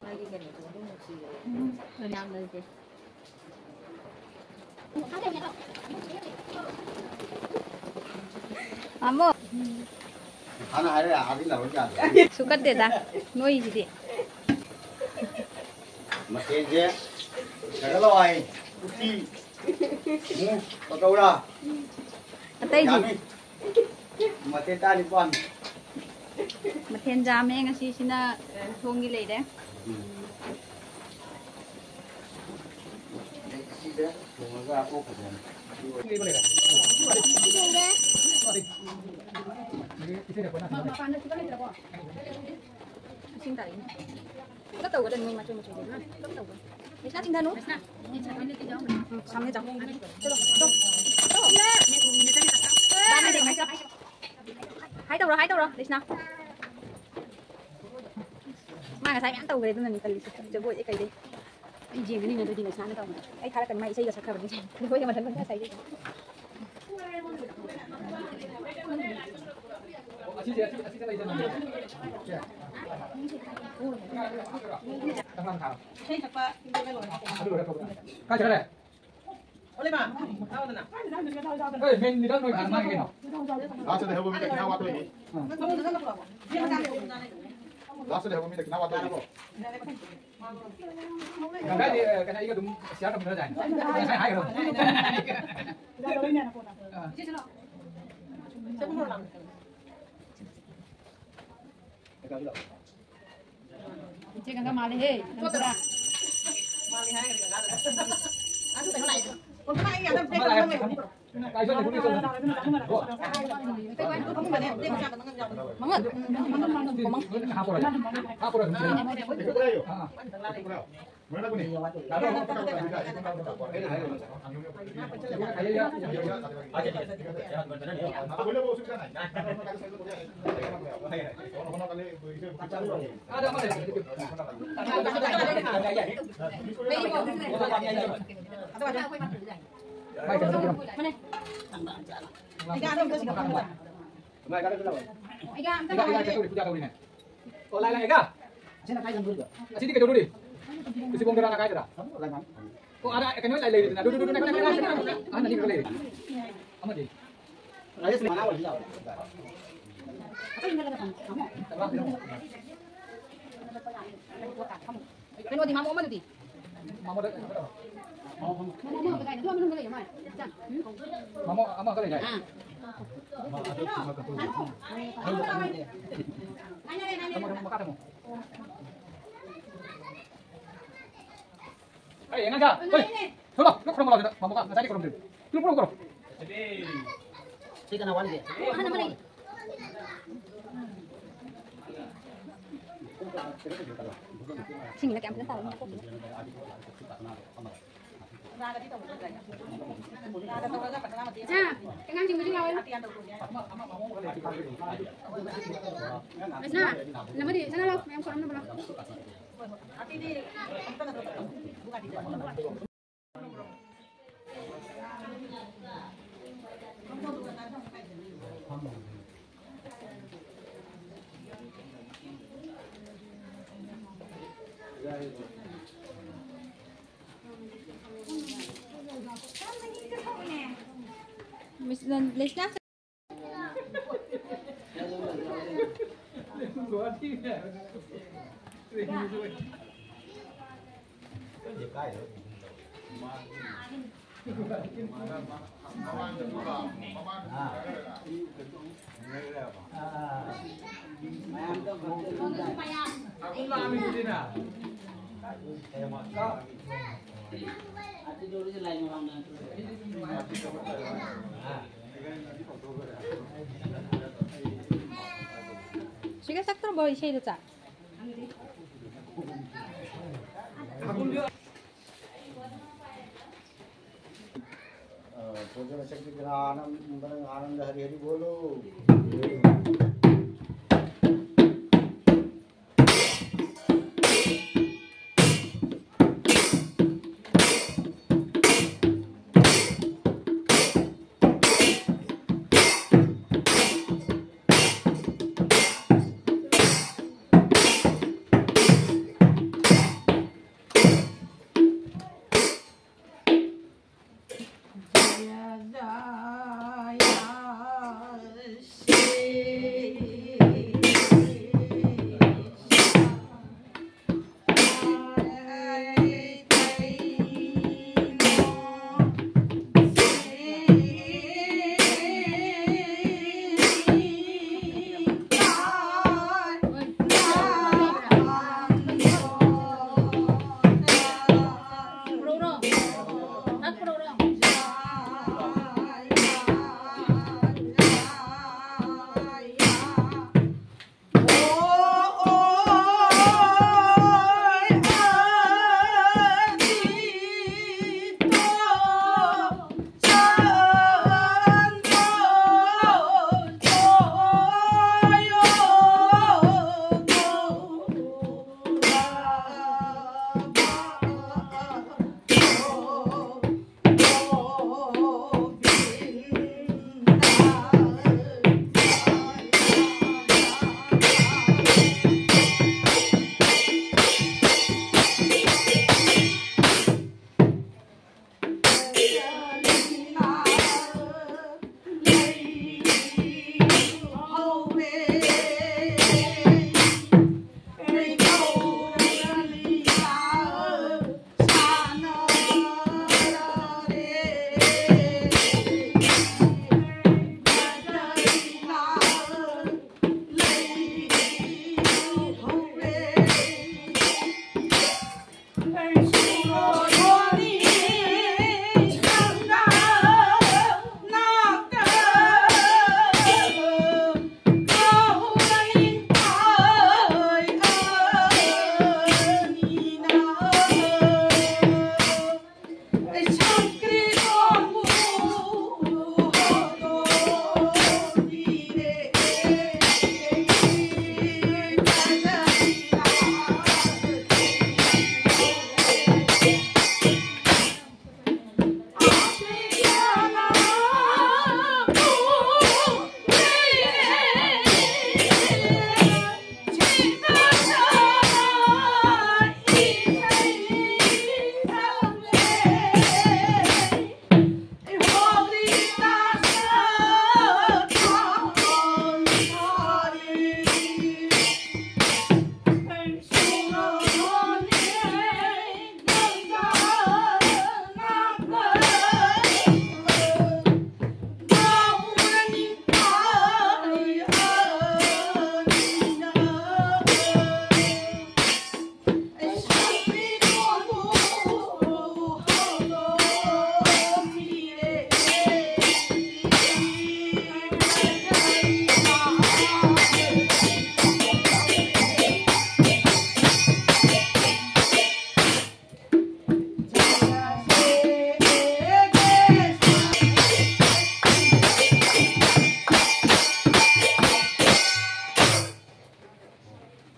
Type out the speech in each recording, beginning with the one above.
Lagi kan itu sih. Yang lagi. Amo. Ana hari lah udah. Suka deh dah. Noi jadi. Mesin je. Kalau ai, uti. Pakaura. Atay di. Mesin tadi pun. Maten jam ngasi sina thongi lei de. Semoga aku kerja. Sing tadi. Kita tahu ada nih macam-macam dia. Kita tahu. Bisa tinggal nu? Bisa. Sampai jam. Chalo. Ba này mày sao? Hái đâu rồi? Đi nào. Mang cái sai ăn tàu về tôi mình cần chờ vội cái gì. Đi gì cái này tôi đi ngày sáng tàu. Ai khai là cần mày xây ra sạc khởi đi. Thôi mà thân vẫn xây đi. Cái chỗ này. Oleh mah, tahu tak nak? Main di dalam mana mana kena? Langsung dah hubungi tak kenal waktu ini. Langsung dah hubungi tak kenal waktu ini. Kadang dia kena ikat siapa benar jangan. Saya hai kalau. Cik kan mali he. Mali hai kan. Aduh tengok lai. Con cái này làm cái này. Cái chỗ này cũng đi rồi. Mangat. Hapur aja. Hapur aja. Mana aku ni? Boleh bawa sukan ni. Ada mana? Baik, kita turun. Mana? Mai kada kenapa? Iga, Iga itu puja kau ini. Oh, lain Iga. Sini kai jambul ke? Sini kita dulu di. Kasi bong gerana kai dah. Oh, ada kan lain lagi. Duduk naik. Ah, nanti kita lagi. Amat di. Raya sini mana awal dia? Bên thì mamo mana di? Mama dah. Mamo cái này nó mình cái gì mà? Mama, ama kali dah. Kamu makan kamu. Eh, yang aja. Coba, lu kurang malah mama kan tadi kurang. Kurang. Si kana wali dia. Mana mana? Sini lagi ambil tahu. Nah, dengan cing baju lawan. Mas na, nama di sana lo, yang kolam nama lo. Miss Lesna. Aku lama di sini. Sige sakto boy siya dito. भोजन शक्ति के आनंद हरि हरि बोलो।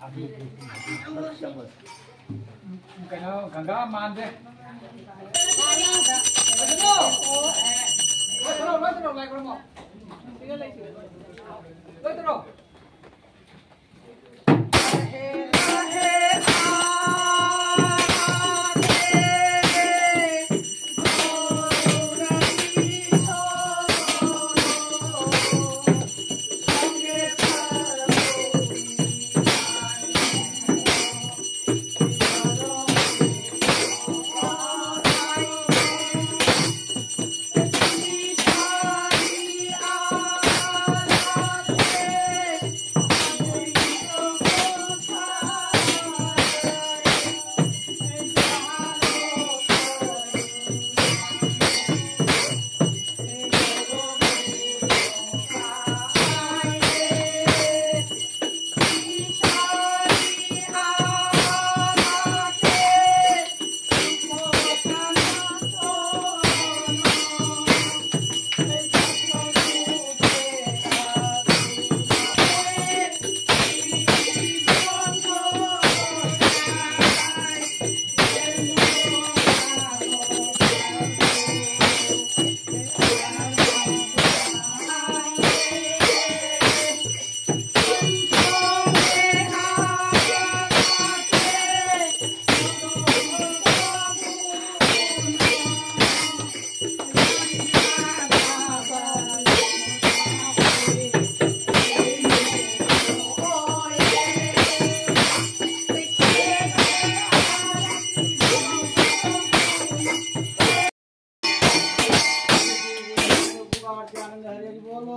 cái nó ganga man thế lôi từ đầu lại con một lôi từ đầu आनंद हरि हरि बोलो।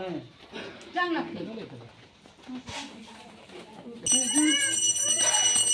Jangan